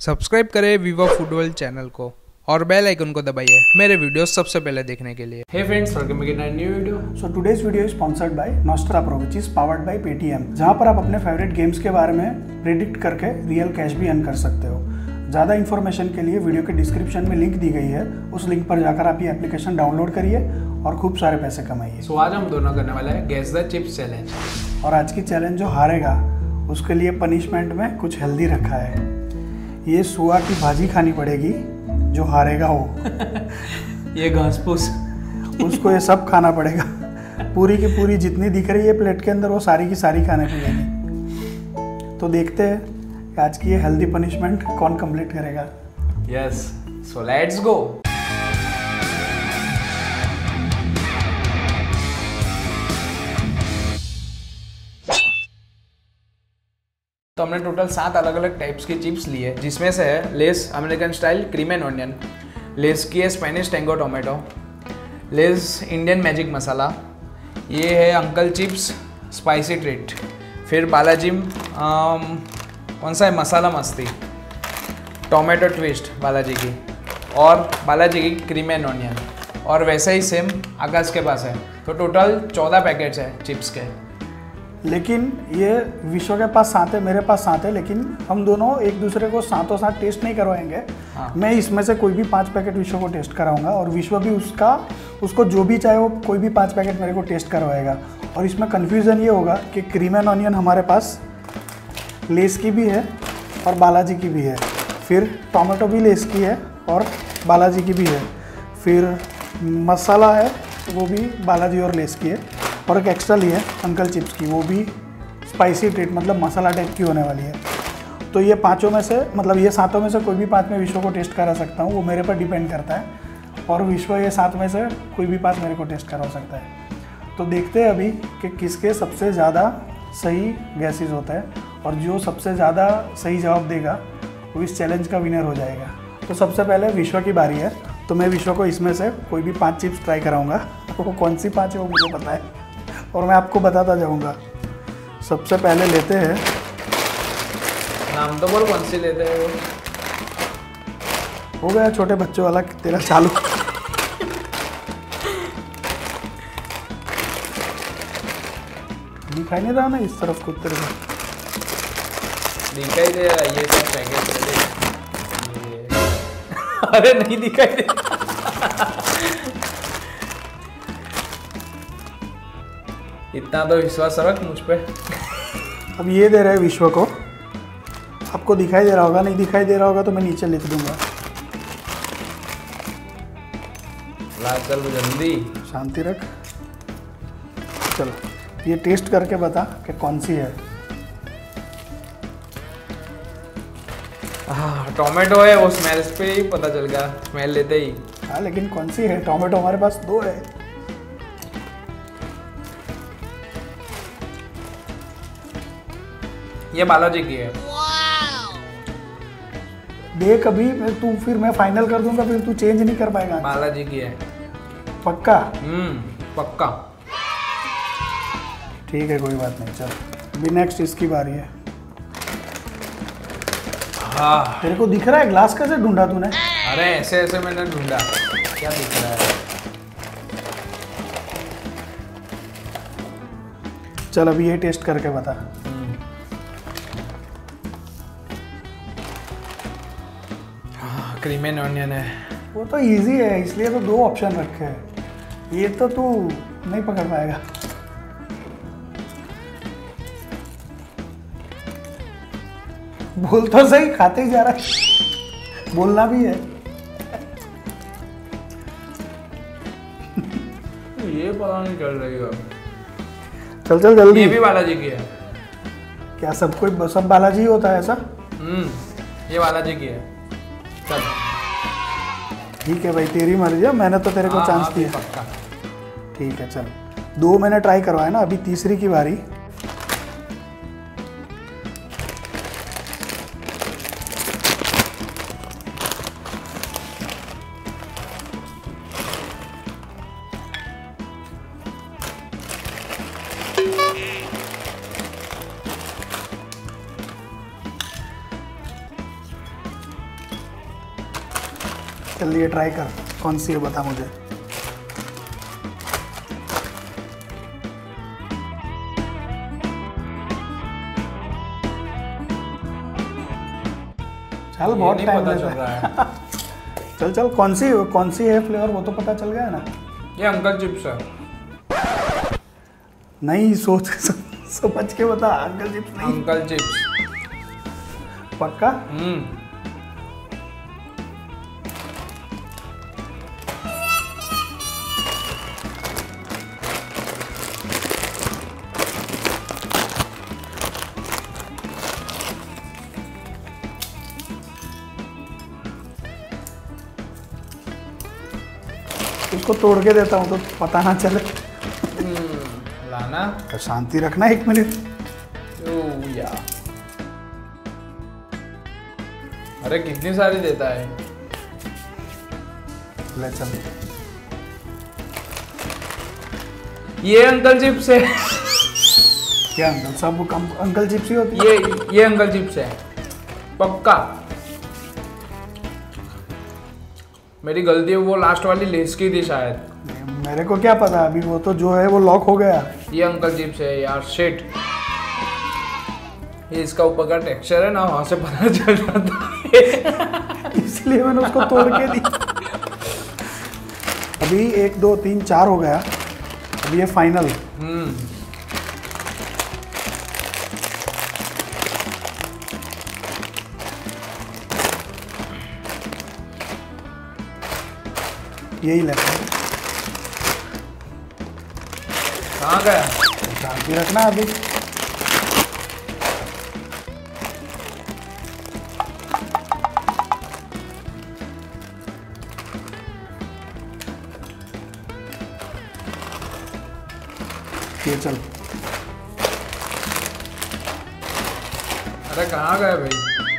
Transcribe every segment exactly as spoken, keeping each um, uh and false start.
Subscribe करें विवा football channel को और बेल आइकन को दबाइए मेरे वीडियोस सबसे पहले देखने के लिए। Hey friends, welcome back in a new video. So today's video is sponsored by Nostra Pro, which is powered by Paytm, जहाँ पर आप अपने फेवरेट गेम्स के बारे में प्रेडिक्ट करके रियल कैश भी अर्न कर सकते हो। ज़्यादा इन्फॉर्मेशन के लिए वीडियो के डिस्क्रिप्शन में लिंक दी गई है, उस लिंक पर जाकर आप ये एप्लीकेशन डाउनलोड करिए और खूब सारे पैसे कमाइए। So आज हम दोनों करने वाले हैं गेस द चिप्स चैलेंज। और आज की चैलेंज जो हारेगा उसके लिए पनिशमेंट में कुछ हेल्दी रखा है। ये सुआ की भाजी खानी पड़ेगी जो हारेगा वो। ये घास फूस उसको ये सब खाना पड़ेगा, पूरी की पूरी जितनी दिख रही है प्लेट के अंदर वो सारी की सारी खाने पड़ेगी। तो देखते हैं कि आज की ये हेल्दी पनिशमेंट कौन कंप्लीट करेगा। Yes, so let's go. तो हमने टोटल सात अलग अलग टाइप्स की चिप्स ली है, जिसमें से है Lay's American style cream and onion, Lay's की है Spanish tango tomato, Lay's Indian magic masala, ये है अंकल चिप्स स्पाइसी ट्रीट, फिर बालाजी कौन सा है मसाला मस्ती, टोमेटो ट्विस्ट बालाजी की, और बालाजी की क्रीम एंड ऑनियन, और वैसे ही सेम आकाश के पास है। तो टोटल चौदह पैकेट्स है चिप्स के। लेकिन ये विश्व के पास सात है, मेरे पास सात है, लेकिन हम दोनों एक दूसरे को सातों साथ टेस्ट नहीं करवाएंगे। हाँ। मैं इसमें से कोई भी पाँच पैकेट विश्व को टेस्ट कराऊंगा और विश्व भी उसका उसको जो भी चाहे वो कोई भी पाँच पैकेट मेरे को टेस्ट करवाएगा। और इसमें कन्फ्यूज़न ये होगा कि क्रीम एंड ऑनियन हमारे पास लेस की भी है और बालाजी की भी है, फिर टोमेटो भी लेस की है और बालाजी की भी है, फिर मसाला है वो भी बालाजी और लेस की है, और एक एक्स्ट्रा ली है अंकल चिप्स की, वो भी स्पाइसी ट्रीट मतलब मसाला टाइप की होने वाली है। तो ये पांचों में से मतलब ये सातों में से कोई भी पाँच मैं विश्व को टेस्ट करा सकता हूँ, वो मेरे पर डिपेंड करता है, और विश्व ये सात में से कोई भी पाँच मेरे को टेस्ट करा सकता है। तो देखते हैं अभी कि किसके सबसे ज़्यादा सही गैसेस होता है, और जो सबसे ज़्यादा सही जवाब देगा वो इस चैलेंज का विनर हो जाएगा। तो सबसे पहले विश्व की बारी है, तो मैं विश्व को इसमें से कोई भी पाँच चिप्स ट्राई कराऊँगा। वो कौन सी पाँच है वो मुझे पता है और मैं आपको बताता जाऊंगा। सबसे पहले लेते हैं, नाम तो बोल कौन सी लेते हैं। हो गया छोटे बच्चों वाला तेरा चालू। दिखाई नहीं रहा ना इस तरफ को तेरे को? दिखाई दे रहा ये सब पैकेट। अरे नहीं दिखाई दे। इतना तो विश्वास रख मुझ पे। अब ये दे रहे हैं विश्व को, आपको दिखाई दे रहा होगा, नहीं दिखाई दे रहा होगा तो मैं नीचे लिख दूंगा। ला चल जल्दी, शांति रख। चलो ये टेस्ट करके बता कि कौन सी है। हाँ टोमेटो है, वो स्मेल पे ही पता चल गया, स्मेल लेते ही। हाँ लेकिन कौन सी है? टोमेटो हमारे पास दो है। ये बालाजी की है। देख अभी मैं तू फिर मैं फाइनल कर दूंगा, फिर तू चेंज नहीं कर पाएगा। बालाजी की है पक्का? हम्म पक्का। ठीक है कोई बात नहीं, चल अभी नेक्स्ट इसकी बारी है। हाँ तेरे को दिख रहा है ग्लास कैसे ढूंढा तूने? अरे ऐसे ऐसे मैंने ढूंढा, क्या दिख रहा है? चल अभी ये टेस्ट करके बता। क्रीम एंड ऑनियन है। वो तो इजी है, इसलिए तो दो ऑप्शन रखे हैं, ये तो तू नहीं पकड़ पाएगा। बोल तो सही, खाते ही जा रहा है, बोलना भी है। ये पता नहीं चल रही है। चल चल जल्दी। ये भी बालाजी की है क्या? सब कोई सब बालाजी ही होता है ऐसा? हम्म ये बालाजी की है। चल ठीक है भाई, तेरी मर्जी है, मैंने तो तेरे को हाँ, चांस हाँ, दिया। पक्का। ठीक है चल, दो मैंने ट्राई करवाया ना, अभी तीसरी की बारी। चल ये ट्राई कर, कौन सी है बता मुझे। चल बहुत नहीं टाइम पता लग चल रहा रहा है। चल चल कौन सी कौन सी है फ्लेवर वो तो पता चल गया ना। ये अंकल चिप्स है। नहीं सोच समझ के बता, अंकल चिप्स नहीं। अंकल चिप्स पक्का? हम्म उसको तोड़ के देता हूँ तो पता ना चले। लाना तो शांति रखना एक मिनट। ओ या अरे कितनी सारी देता है। ले चल। ये अंकल चिप्स है। क्या अंकल सब कम अंकल चिप्स ही होती है? ये ये अंकल चिप्स है पक्का। मेरी गलती है, वो लास्ट वाली लेस की थी शायद। मेरे को क्या पता, अभी वो तो जो है वो लॉक हो गया। ये अंकल चिप्स है यार, शिट। ये इसका ऊपर का टेक्सचर है ना, वहां से पता चल जाता है। इसलिए मैंने उसको तोड़ के दी। अभी एक दो तीन चार हो गया, अभी ये फाइनल। हम्म यही लगता है। कहाँ गया? शांति रखना अभी। ये चल। अरे कहाँ गया भाई?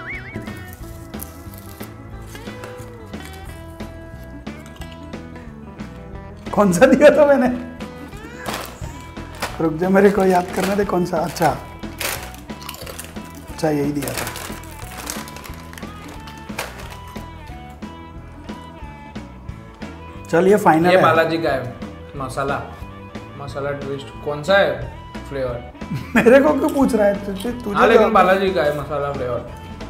कौन सा दिया था मैंने? रुक जा, मेरे को याद करने दे कौन सा। अच्छा अच्छा यही दिया था। चल ये फाइनल ये है। बालाजी का है मसाला मसाला ट्विस्ट। कौन सा है फ्लेवर? मेरे को क्यों पूछ रहा है तुझे? तुझे हाँ लेकिन जवाब- बालाजी का है मसाला फ्लेवर।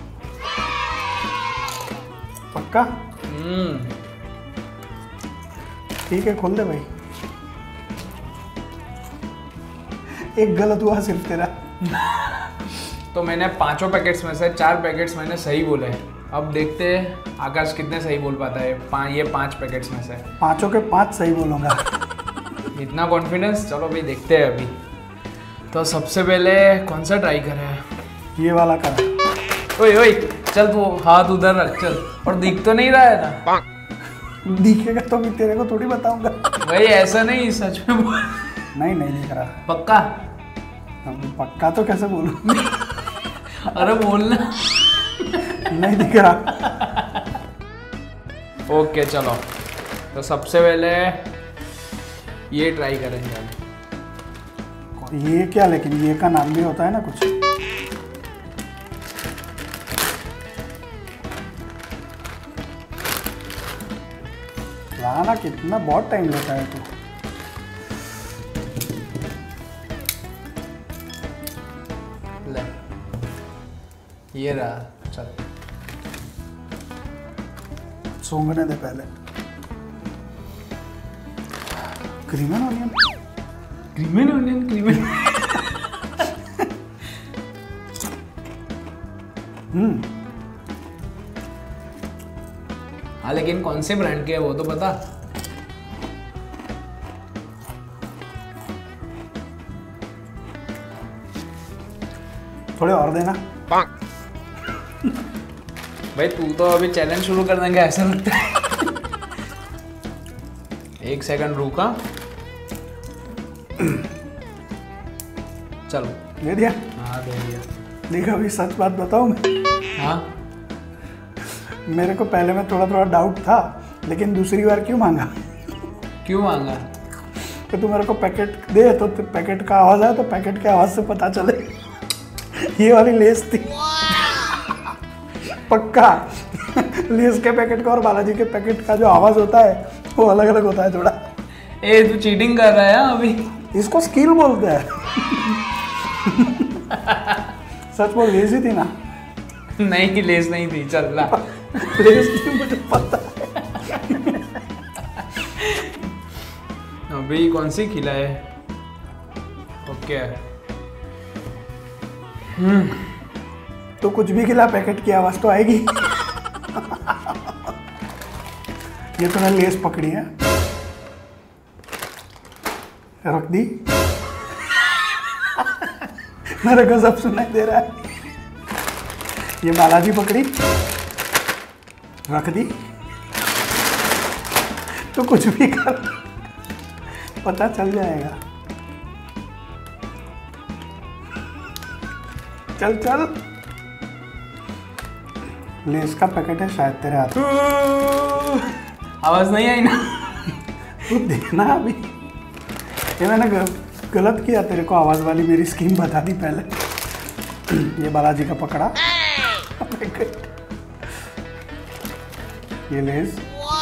पक्का? हम्म ठीक है खोल दे भाई। एक गलत हुआ सिर्फ तेरा। तो मैंने पांचों पैकेट्स में से चार पैकेट्स मैंने सही बोले हैं। अब देखते हैं आकाश कितने सही बोल पाता है पा, ये पांच पैकेट्स में से। पांचों के पांच सही बोलूंगा। इतना कॉन्फिडेंस? चलो भाई देखते हैं अभी। तो सबसे पहले कौन सा ट्राई करें? ये वाला कर। ओए ओए चल तू हाथ उधर रख चल। और दिख तो नहीं रहा है ना? दिखेगा तो भी तेरे को थोड़ी बताऊंगा। भाई ऐसा नहीं, सच में बोल। नहीं नहीं दिख रहा। पक्का? अब पक्का तो कैसे बोलूं? अरे बोलना। नहीं दिख रहा। ओके चलो, तो सबसे पहले ये ट्राई करेंगे। ये क्या, लेकिन ये का नाम भी होता है ना कुछ। लाना कितना बहुत टाइम लेता है तू। ले ये रहा, चल सूंघने दे पहले। क्रीमन ऑनियन। क्रीमन ऑनियन क्रीमन। हम्म हाँ लेकिन कौन से ब्रांड के है वो तो बता। थोड़े और देना। भाई तू तो अभी चैलेंज शुरू कर देंगे ऐसा लगता है। एक सेकंड रुका। चलो दे दिया। हाँ दे दिया। देखा, अभी सच बात बताऊं मैं, हाँ मेरे को पहले में थोड़ा थोड़ा डाउट था, लेकिन दूसरी बार क्यों मांगा क्यों मांगा? कि तू मेरे को पैकेट दे तो पैकेट का आवाज आया, तो पैकेट के आवाज से पता चले ये वाली लेस थी। पक्का लेस के पैकेट का और बालाजी के पैकेट का जो आवाज होता है वो अलग अलग होता है थोड़ा। ए तू चीटिंग कर रहा है अभी। इसको स्किल बोलते हैं। सच बोल, लेस ही थी ना? नहीं लेस नहीं थी, चल ला। लेस थी मुझे पता है। अभी कौन सी खिला है? ओके हम्म तो कुछ भी खिला, पैकेट की आवाज तो आएगी। ये तूने लेस पकड़ी है, रख दी। मेरे को सब सुनाई दे रहा है। ये बालाजी पकड़ी, रख दी। तो कुछ भी कर, पता चल जाएगा। चल चल, लेस का पैकेट है शायद तेरे हाथ में। आवाज नहीं आई ना? तू देखना अभी। ये मैंने गलत किया, तेरे को आवाज वाली मेरी स्कीम बता दी पहले। ये बालाजी का पकड़ा पैकेट, ये लेस।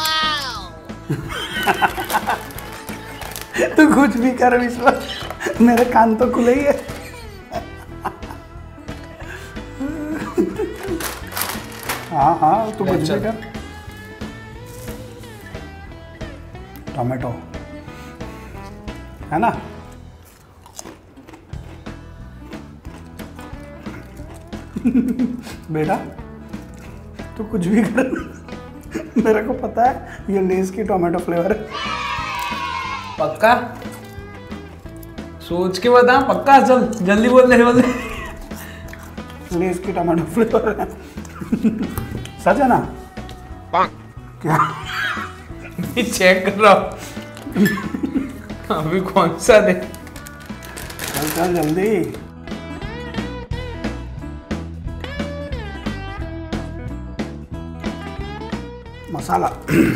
तू कुछ भी कर विश्वास, मेरे कान तो खुले ही है। हाँ हाँ, तू कुछ भी कर। टोमेटो है ना? बेटा तू कुछ भी कर, मेरे को पता है ये लेस की टोमेटो फ्लेवर है। पक्का? सोच के बता, पक्का? चल जल्दी बोल दे, बोल दे। लेस की टोमेटो फ्लेवर है। सच है ना? क्या? चेक कर रहा हूँ। अभी कौन सा दे? चल चल जल्दी। मसाला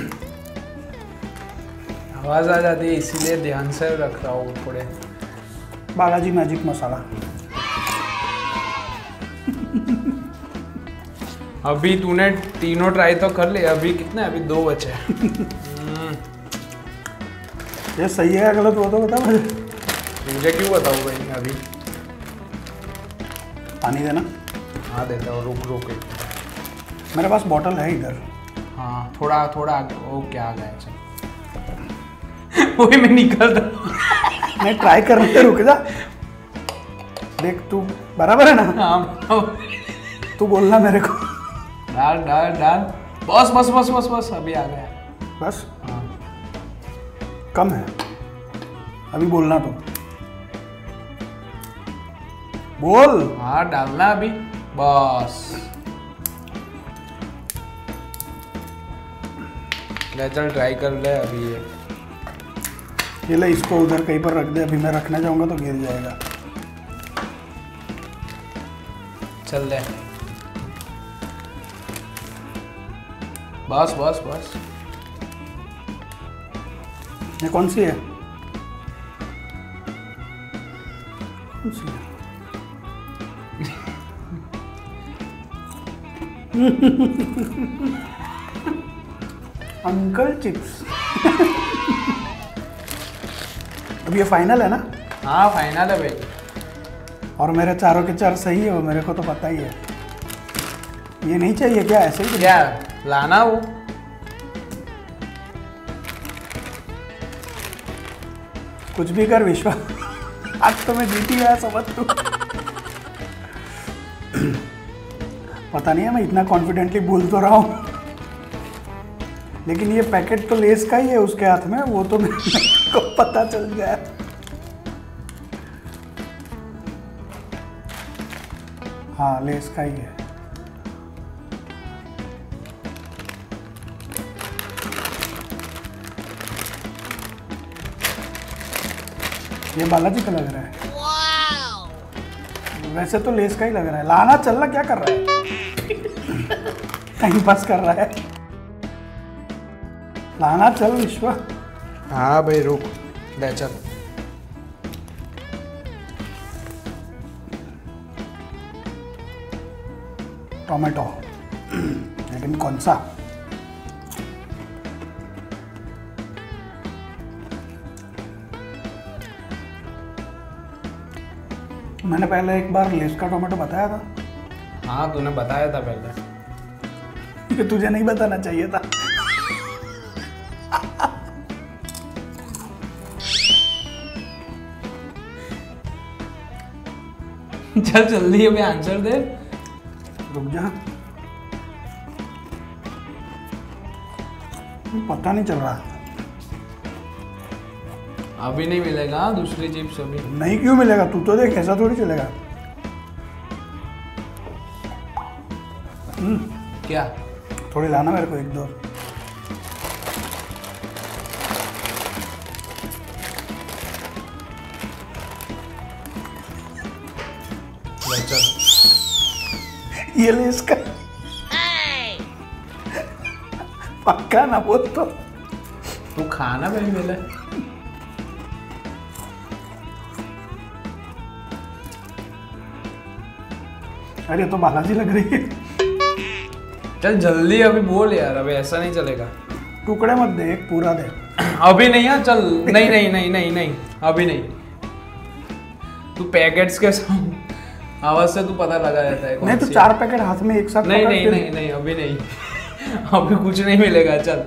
आवाज आ जाती है इसीलिए ध्यान से रख रहा हूँ थोड़े। बालाजी मैजिक मसाला। अभी तूने तीनों ट्राई तो कर लिए, अभी कितने? अभी दो बचे। ये सही है या गलत वो तो बता मुझे। मुझे क्यों बताऊँ भाई? अभी पानी देना। हाँ देता हूँ, रुक रुक एक। मेरे पास बॉटल है इधर। हाँ थोड़ा थोड़ा आगे। ओ क्या आ गया? चल वही मैं निकलता। मैं ट्राई करने से रुक जा। देख तू बराबर है ना? हाँ तू बोलना मेरे को। डाल डाल डाल। बस बस बस बस बस अभी आ गया। बस हाँ कम है, अभी बोलना तो बोल। हाँ डालना अभी, बस। ले चल ट्राई कर ले अभी। ये ये ले, इसको उधर कहीं पर रख दे, अभी मैं रखने जाऊंगा तो गिर जाएगा। चल ले, बस बस बस। ये कौन सी है? कौन सी है? Uncle chips. अब ये फाइनल है ना? हाँ फाइनल है भाई। और मेरे चारों के चार सही है, वो मेरे को तो पता ही है। ये नहीं चाहिए क्या? ऐसे ही क्या लाना वो? कुछ भी कर विश्वा, आज तो मैं जीती गया समझ तू। पता नहीं है मैं इतना कॉन्फिडेंटली बोल तो रहा हूँ, लेकिन ये पैकेट तो लेस का ही है उसके हाथ में, वो तो मेरे को पता चल गया। हाँ लेस का ही है। ये बालाजी का लग रहा है। वैसे तो लेस का ही लग रहा है। लाना चल रहा, क्या कर रहा है? टाइम पास कर रहा है। लाना चल विश्वा। हाँ भाई रुक, ले चल। टोमेटो एक लेकिन कौन सा? मैंने पहले एक बार लेस का टोमेटो बताया था। हाँ तूने बताया था पहले। कि तुझे नहीं बताना चाहिए था। चल जल्दी अभी आंसर दे। रुक जा, पता नहीं चल रहा। अभी नहीं मिलेगा दूसरी चिप्स अभी। नहीं क्यों मिलेगा? तू तो देख, ऐसा थोड़ी चलेगा। हम्म, क्या? थोड़ी लाना मेरे को एक दो। ले चल। ये ले इसका पक्का ना बोल तो। तू खाना भी मिले। अरे ये तो बालाजी लग रही है। चल जल्दी अभी बोल यार, अभी ऐसा नहीं चलेगा। टुकड़े मत दे, एक पूरा दे। अभी नहीं है, चल। नहीं नहीं नहीं नहीं नहीं अभी नहीं। तू पैकेट्स के साथ आवाज से तू पता लगा जाता है। नहीं तो चार पैकेट हाथ में एक साथ नहीं पकड़ नहीं के- नहीं नहीं अभी नहीं। अभी कुछ नहीं मिलेगा। चल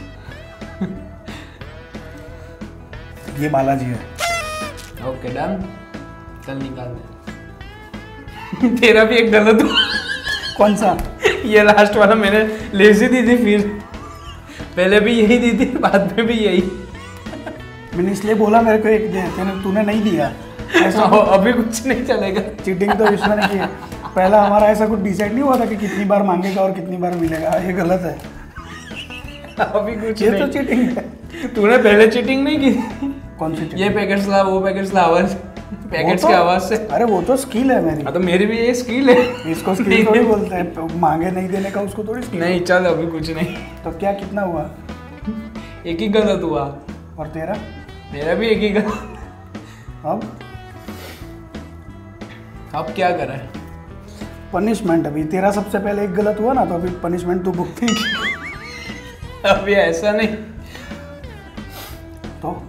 ये बालाजी है। Okay done. चल निकाल दे। तेरा भी एक गलत हुआ। कौन सा? ये लास्ट वाला मैंने लेजी दी थी, फिर पहले भी यही दी थी, बाद में भी यही। मैंने इसलिए बोला मेरे को एक दे, तूने तूने नहीं दिया। ऐसा अभी कुछ नहीं चलेगा। चीटिंग तो इसमें नहीं की है। पहला हमारा ऐसा कुछ डिसाइड नहीं हुआ था कि कितनी बार मांगेगा और कितनी बार मिलेगा। ये गलत है। अभी कुछ ये नहीं। तो चीटिंग है। तूने पहले चीटिंग नहीं की। कौन सी cheating? ये पैकेट्स ला, वो पैकेट्स ला, आवाज पैकेट्स वो की तो- आवाज से। अरे वो तो स्किल है मेरी। हाँ तो मेरी भी ये स्किल है। इसको स्किल थोड़ी बोलते हैं, मांगे नहीं देने का उसको थोड़ी स्किल। नहीं चल अभी कुछ नहीं। तो क्या कितना हुआ? एक ही गलत हुआ। और तेरा? मेरा भी एक ही गलत। अब अब क्या करें? पनिशमेंट। अभी तेरा सबसे पहले एक गलत हुआ ना, तो अभी पनिशमेंट तू भुगतेगी। अभी ऐसा नहीं। तो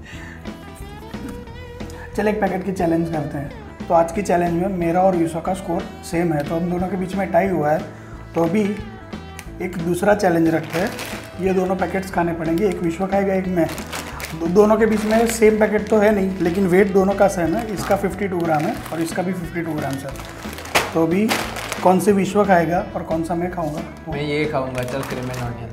चल एक पैकेट की चैलेंज करते हैं। तो आज की चैलेंज में मेरा और यूसुफ का स्कोर सेम है, तो हम दोनों के बीच में टाई हुआ है। तो अभी एक दूसरा चैलेंज रखते हैं। ये दोनों पैकेट्स खाने पड़ेंगे, एक विश्व खाएगा एक मैं। दो, दोनों के बीच में सेम पैकेट तो है नहीं, लेकिन वेट दोनों का सेम है। इसका बावन ग्राम है और इसका भी बावन ग्राम है। तो अभी कौन से विश्व खाएगा और कौन सा मैं खाऊंगा? मैं ये खाऊंगा। चल क्रीमेन ऑनियन।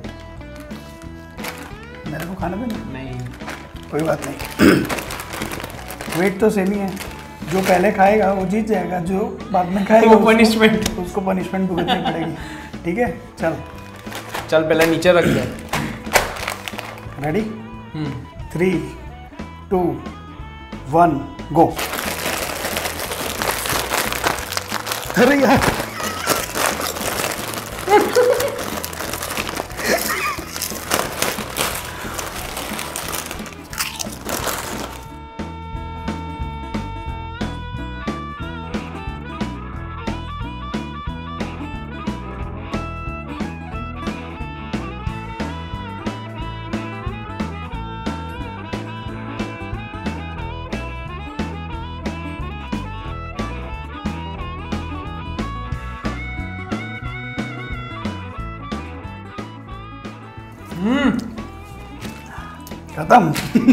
मेरे को खाना भी नहीं कोई बात नहीं। वेट तो सेम ही है। जो पहले खाएगा वो जीत जाएगा, जो बाद में खाएगा वो उसको- punishment। उसको पनिशमेंट भुगतनी पड़ेगी। ठीक है चल। चल पहले नीचे रख दे। Ready? Hmm three two one go. अरे यार खत्म।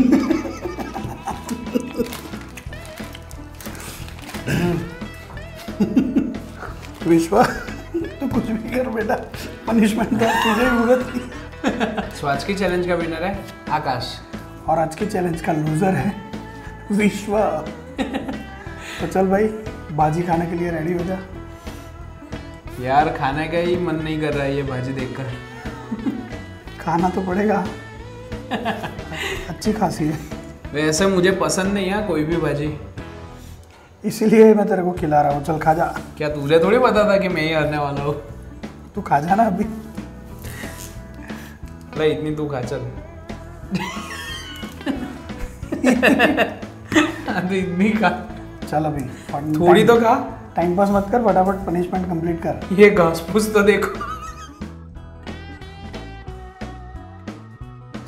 विश्वा तो कुछ भी कर बेटा, पनिशमेंट तो तुझे ही भुगतनी। सो आज की चैलेंज का विनर है आकाश। और आज के चैलेंज का लूजर है विश्वा। तो चल भाई, बाजी खाने के लिए रेडी हो जा। यार खाने का ही मन नहीं कर रहा है ये भाजी देखकर। खाना तो पड़ेगा। अच्छी खासी है, वैसे मुझे पसंद नहीं है कोई भी भाजी, इसीलिए मैं तेरे को खिला रहा हूँ। चल खा जा। क्या तुझे थोड़ी पता था कि मैं ही हारने वाला हूँ? तू खा जा ना अभी। ले इतनी तू खा चल। हाँ, तो इतनी खा। चल अभी थोड़ी तो खा। टाइम पास मत कर, फटाफट पनिशमेंट कंप्लीट कर। ये घास फूस तो देखो।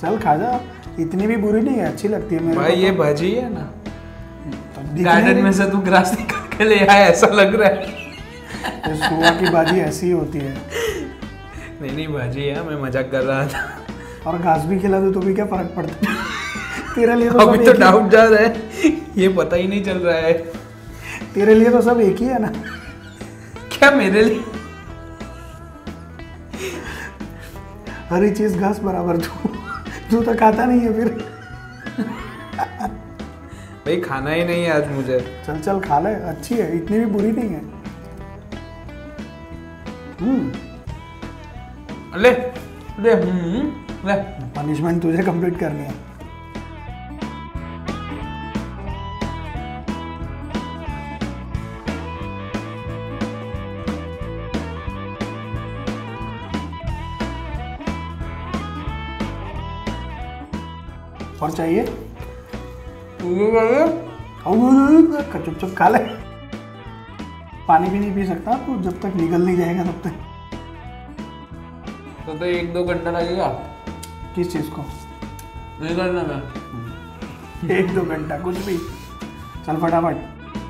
चल खा जा, इतनी भी बुरी नहीं है, अच्छी लगती है मेरे भाई को ये तो। भाजी है ना, दिखने गार्डन में में से तू ग्रास निकाल के ले आया ऐसा लग रहा है। ये सुआ की भाजी ऐसी ही होती है। नहीं नहीं भाजी है, मैं मजाक कर रहा था। और घास भी खिला दो तो भी क्या फर्क पड़ता है? तेरे लिए तो सब अभी एक तो ही- डाउट जा रहा है, ये पता ही नहीं चल रहा है। तेरे लिए तो सब एक ही है ना। क्या मेरे लिए? हरी चीज घास बराबर तू तू तो खाता नहीं है फिर। भाई खाना ही नहीं है आज मुझे। चल चल खा ले, अच्छी है, इतनी भी बुरी नहीं है। हम्म ले ले हम्म, ले। पनिशमेंट तुझे कंप्लीट करनी है। और चाहिए? चुप चुप खा ले। पानी भी नहीं पी सकता तू जब तक निकल नहीं जाएगा तब तक। तो तो एक दो घंटा लगेगा किस चीज को? निकलने में। एक दो घंटा कुछ भी। चल फटाफट।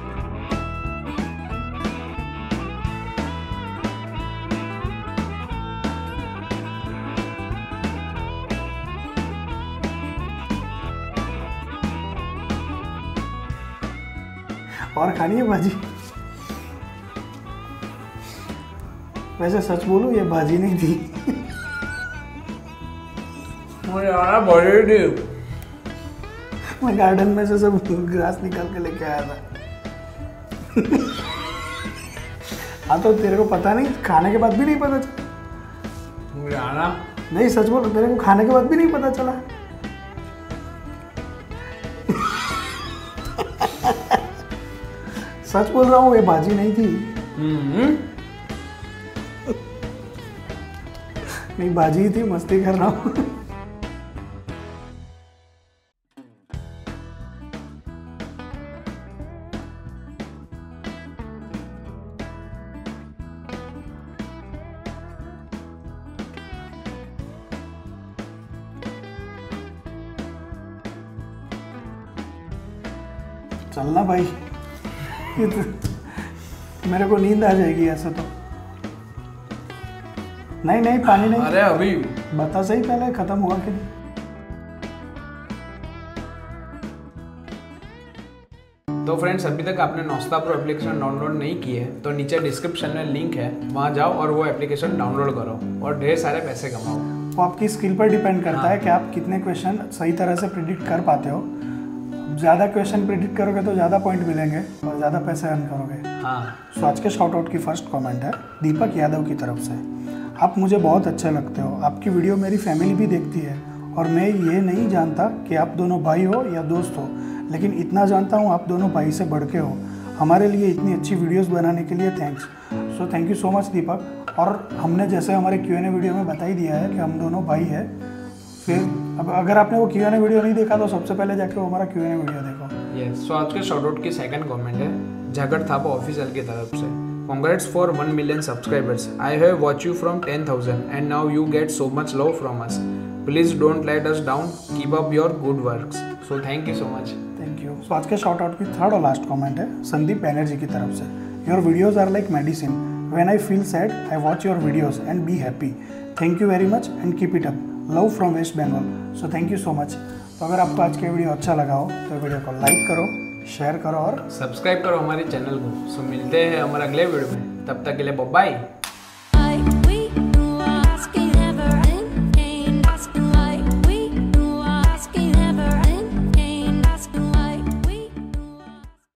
और खानी है भाजी? वैसे सच बोलूं ये भाजी नहीं थी। मुझे आना बड़ी थी। मैं गार्डन में से सब ग्रास निकाल के लेके आया था। हाँ तो तेरे को पता नहीं, खाने के बाद भी नहीं पता चला? मुझे आना। नहीं सच बोलो, तेरे को खाने के बाद भी नहीं पता चला? सच बोल रहा हूँ ये भाजी नहीं थी। हम्म नहीं भाजी थी, मस्ती कर रहा हूँ। चलना भाई, ये तो मेरे को नींद आ जाएगी ऐसे तो। नहीं नहीं पानी नहीं। अरे अभी बता सही पहले खत्म हुआ कि नहीं। तो फ्रेंड्स अभी तक आपने नोस्ता प्रो एप्लीकेशन डाउनलोड नहीं की है तो नीचे डिस्क्रिप्शन में लिंक है, वहाँ जाओ और वो एप्लीकेशन डाउनलोड करो और ढेर सारे पैसे कमाओ। वो आपकी स्किल पर डिपेंड करता है कि आप कितने क्वेश्चन सही तरह से प्रिडिक्ट कर पाते हो। ज़्यादा क्वेश्चन प्रिडिक्ट करोगे तो ज़्यादा पॉइंट मिलेंगे और ज़्यादा पैसे अर्न करोगे। हाँ सो आज के शॉर्ट आउट की फर्स्ट कमेंट है दीपक यादव की तरफ से। आप मुझे बहुत अच्छे लगते हो, आपकी वीडियो मेरी फैमिली भी देखती है और मैं ये नहीं जानता कि आप दोनों भाई हो या दोस्त हो, लेकिन इतना जानता हूँ आप दोनों भाई से बढ़ के हो। हमारे लिए इतनी अच्छी वीडियोस बनाने के लिए thanks. So thank you so much Deepak. और हमने जैसे हमारे क्यू एन ए वीडियो में बता ही दिया है कि हम दोनों भाई हैं। फिर अब अगर आपने वो क्यू एन ए वीडियो नहीं देखा तो सबसे पहले जाके वो हमारा क्यू एन ए वीडियो देखो। यस, सो आज के शॉर्ट आउट की सेकंड कमेंट है झगड़ थापा ऑफिशियल की तरफ से। Congrats for one million subscribers. I have watched you from ten thousand and now you get so much love from us. Please don't let us down. Keep up your good works. So thank you so much. Thank you. So आज के shout out की third और last comment है संदीप बैनर्जी की तरफ से। Your videos are like medicine. When I feel sad I watch your videos and be happy. Thank you very much and keep it up. Love from West Bengal. So thank you so much. तो अगर आपको आज का video अच्छा लगा हो तो video को लाइक करो, शेयर करो और सब्सक्राइब करो हमारे चैनल को। सो मिलते हैं हमारे अगले वीडियो में, तब तक के लिए बाय।